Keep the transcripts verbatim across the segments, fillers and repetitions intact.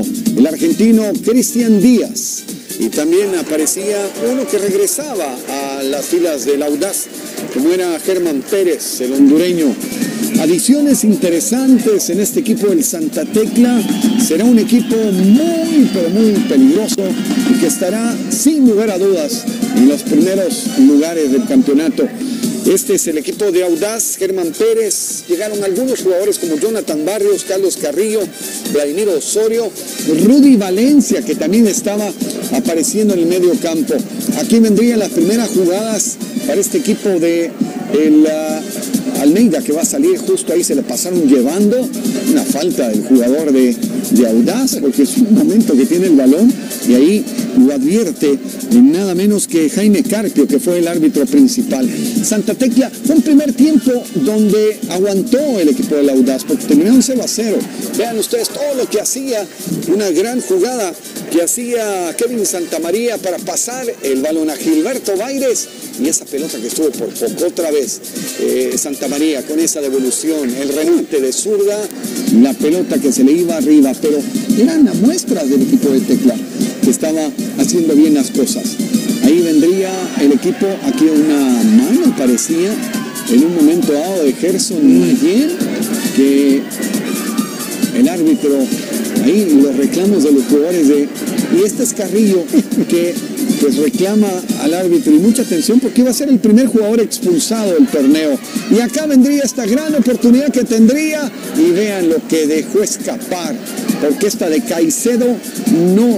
el argentino Cristian Díaz. Y también aparecía uno que regresaba a las filas del Audaz, como era Germán Pérez, el hondureño. Adiciones interesantes en este equipo del Santa Tecla. Será un equipo muy, pero muy peligroso y que estará, sin lugar a dudas, en los primeros lugares del campeonato. Este es el equipo de Audaz, Germán Pérez. Llegaron algunos jugadores como Jonathan Barrios, Carlos Carrillo, Vladimir Osorio, Rudy Valencia, que también estaba apareciendo en el medio campo. Aquí vendrían las primeras jugadas para este equipo de el, uh, Almeida, que va a salir justo ahí. Se le pasaron llevando una falta del jugador de, de Audaz, porque es un momento que tiene el balón y ahí lo advierte nada menos que Jaime Carpio, que fue el árbitro principal. Santa Tecla fue un primer tiempo donde aguantó el equipo del Audaz, porque terminaron cero a cero. Vean ustedes todo lo que hacía, una gran jugada que hacía Kevin Santamaría para pasar el balón a Gilberto Baires, y esa pelota que estuvo por poco otra vez eh, Santamaría con esa devolución, el remate de zurda, la pelota que se le iba arriba, pero eran las muestras del equipo de Tecla que estaba haciendo bien las cosas. Ahí vendría el equipo, aquí una mano parecía en un momento dado de Gerson Mayer, que el árbitro, ahí los reclamos de los jugadores de, y este es Carrillo, que pues reclama al árbitro, y mucha atención porque iba a ser el primer jugador expulsado del torneo. Y acá vendría esta gran oportunidad que tendría, y vean lo que dejó escapar, porque esta de Caicedo no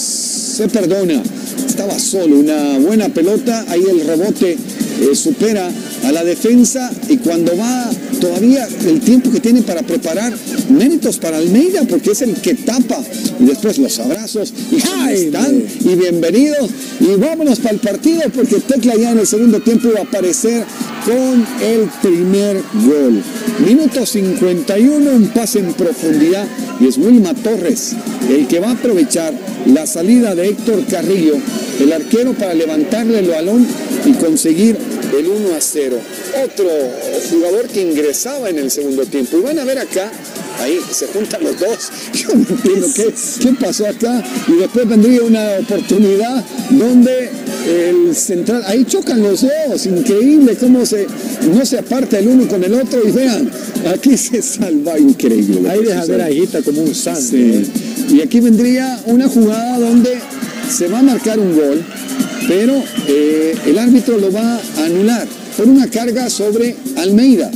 se perdona. Estaba solo, una buena pelota, ahí el rebote eh, supera a la defensa, y cuando va todavía el tiempo que tiene para preparar, méritos para Almeida, porque es el que tapa, y después los abrazos, y ahí están, y bienvenidos, y vámonos para el partido, porque Tecla ya en el segundo tiempo iba a aparecer con el primer gol. Minuto cincuenta y uno, un pase en profundidad, y es Wilma Torres el que va a aprovechar la salida de Héctor Carrillo, el arquero, para levantarle el balón y conseguir el uno a cero. Otro jugador que ingresaba en el segundo tiempo. Y van a ver acá, ahí se juntan los dos. Yo no entiendo qué, qué pasó acá. Y después vendría una oportunidad donde el central, ahí chocan los dos. Increíble cómo se, no se aparta el uno con el otro. Y vean, aquí se salva, increíble. Ahí deja ver a Higuita como un santo. Sí. ¿eh? Y aquí vendría una jugada donde se va a marcar un gol, pero eh, el árbitro lo va a anular por una carga sobre Almeida.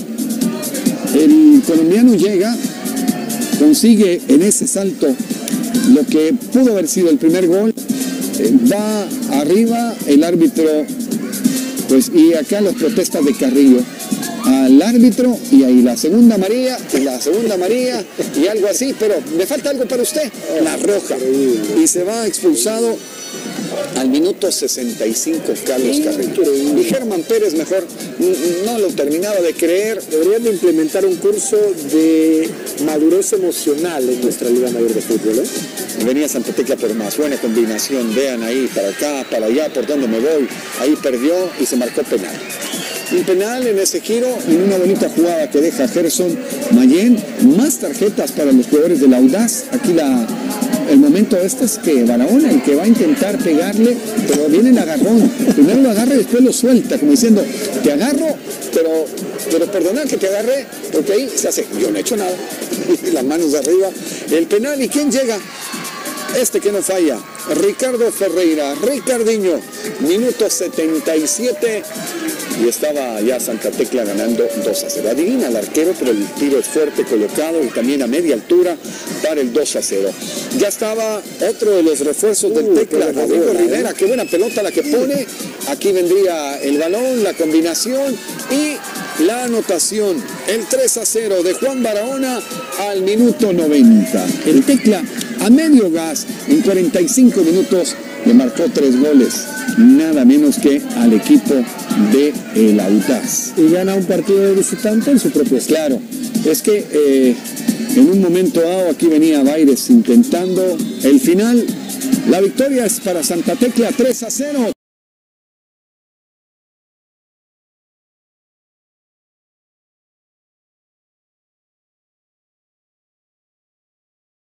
El colombiano llega, consigue en ese salto lo que pudo haber sido el primer gol, eh, va arriba el árbitro, pues, y acá las protestas de Carrillo al árbitro, y ahí la segunda amarilla, y la segunda amarilla, y algo así, pero me falta algo para usted, la roja, y se va expulsado al minuto sesenta y cinco Carlos Carrillo. Y Germán Pérez mejor no lo terminaba de creer. Deberían de implementar un curso de madurez emocional en nuestra Liga Mayor de Fútbol, ¿eh? Venía Santa Tecla por más, buena combinación, vean ahí, para acá, para allá, por donde me voy, ahí perdió y se marcó penal. Un penal en ese giro, en una bonita jugada que deja Gerson Mayen. Más tarjetas para los jugadores del Audaz. Aquí la, el momento este es que Barahona, el que va a intentar pegarle, pero viene el agarrón. Primero lo agarra y después lo suelta, como diciendo, te agarro, pero, pero perdona que te agarré, porque ahí se hace, yo no he hecho nada. Y las manos arriba. El penal, ¿y quién llega? Este que no falla, Ricardo Ferreira, Ricardiño, minuto setenta y siete, y estaba ya Santa Tecla ganando dos a cero. Adivina el arquero, pero el tiro es fuerte colocado y también a media altura para el dos a cero. Ya estaba otro de los refuerzos del uh, Tecla, Rodrigo Rivera, qué buena pelota la que pone. Aquí vendría el balón, la combinación y la anotación, el tres a cero de Juan Barahona al minuto noventa. El Tecla a medio gas, en cuarenta y cinco minutos le marcó tres goles, nada menos que al equipo de el Audaz. Y gana un partido de visitante en su propio estado. Claro, es que eh, en un momento dado aquí venía Baires intentando el final. La victoria es para Santa Tecla, tres a cero.